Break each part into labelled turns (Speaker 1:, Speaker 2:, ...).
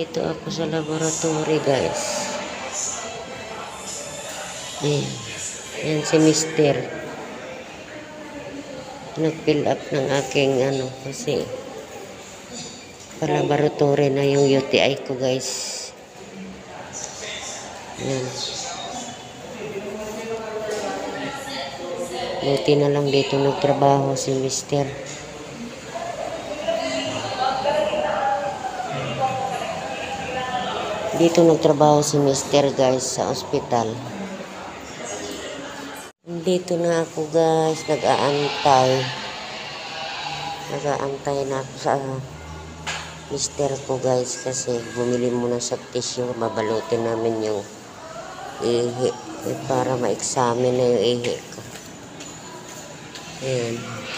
Speaker 1: Nandito ako sa laboratory, guys. Ayan. Ayan si Mister. Nag-fill up ng aking kasi pa-laboratory na yung UTI ko, guys. Ayan. Buti na lang dito nagtrabaho si Mister. Dito nagtrabaho si Mister, guys, sa ospital. Dito na ako, guys, nag-aantay. Nag-aantay na ako sa Mister ko, guys, kasi bumili muna sa tissue. Babalutin namin yung ihi para ma-examine na yung ihi ko. Ayan.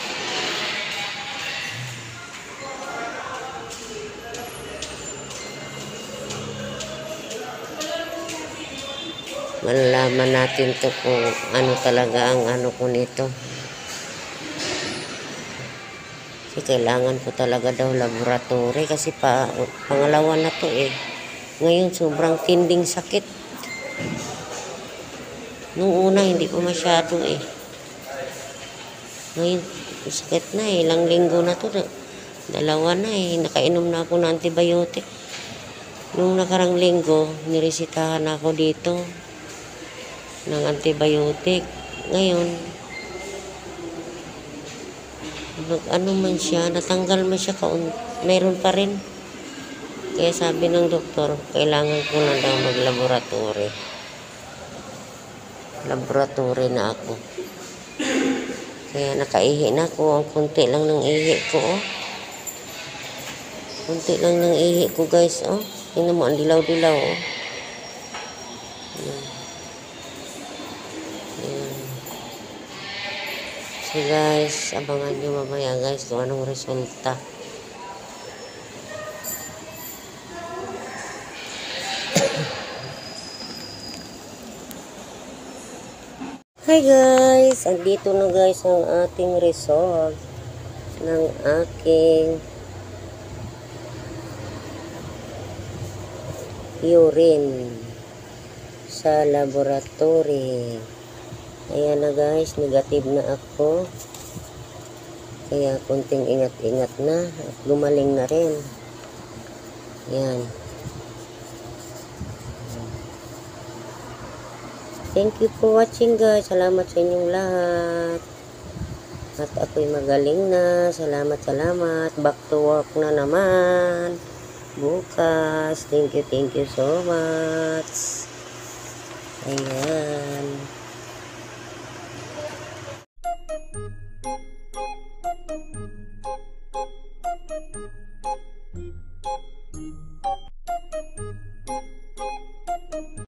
Speaker 1: Malalaman natin to kung ano talaga ang ko nito. Kasi kailangan ko talaga daw laboratory kasi pangalawa na to eh. Ngayon sobrang tinding sakit. Nung una hindi ko masyado eh. Ngayon sakit na eh. Ilang linggo na to. Dalawa na eh. Nakainom na ako ng antibiotic. Nung nakarang linggo, niresitahan ako dito ng antibiotic. Ngayon, man siya, natanggal man siya, mayroon pa rin. Kaya sabi ng doktor, kailangan ko na daw mag-laboratory. Laboratory na ako. Kaya nakaihi na ako. Ang kunti lang ng ihi ko, oh. Kunti lang ng ihi ko, guys, oh. Tingnan mo, ang dilaw-dilaw, oh. So guys, abangan nyo mamaya, guys, kung anong resulta. Hi guys, andito na guys ang ating result ng aking urine sa laboratory. Ayan na guys, negative na ako. Kaya kunting ingat-ingat na at gumaling na rin. Ayan. Thank you for watching guys. Salamat sa inyong lahat. At ako'y magaling na. Salamat. Back to work na naman. Bukas. Thank you so much. Ayan.